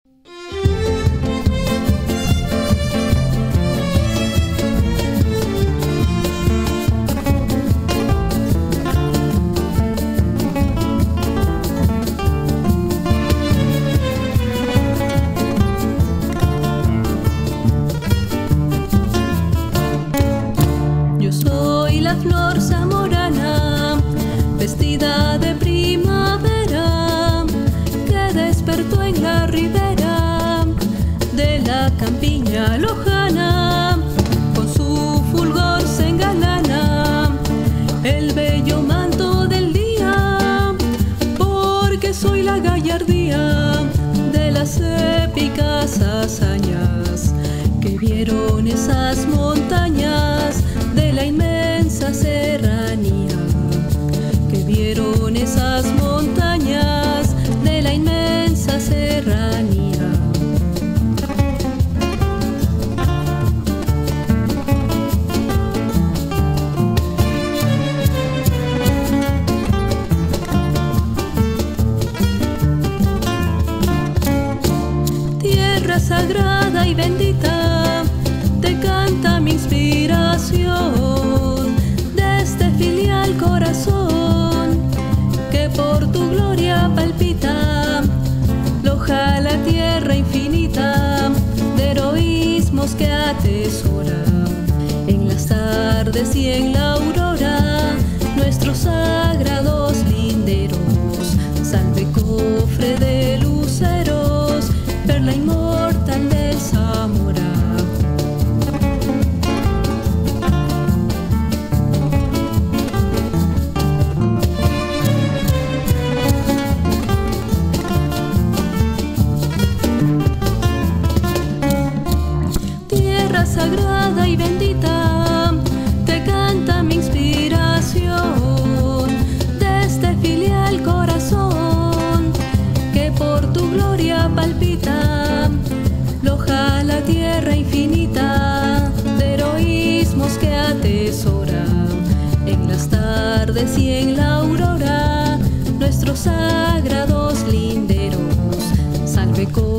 Yo soy la flor zamorana, vestida de primavera, que despertó en la ribera de la campiña lojana. Con su fulgor se engalana el bello manto del día, porque soy la gallardía de las épicas hazañas que vieron esas montañas de la inmensa serranía, que vieron esas montañas de la inmensa serranía. Tierra sagrada y bendita, te canta mi inspiración, de este filial corazón que por tu gloria palpita. Loja la tierra infinita de heroísmos que atesora en las tardes y en la aurora nuestros sagrados linderos. Salve cofre de luceros, perla inmortal del Zamora. Tierra sagrada y bendita, te canta mi inspiración, de este filial corazón que por tu gloria palpita. Loja la tierra infinita de heroísmos que atesora en las tardes y en la aurora nuestros sagrados linderos. Salve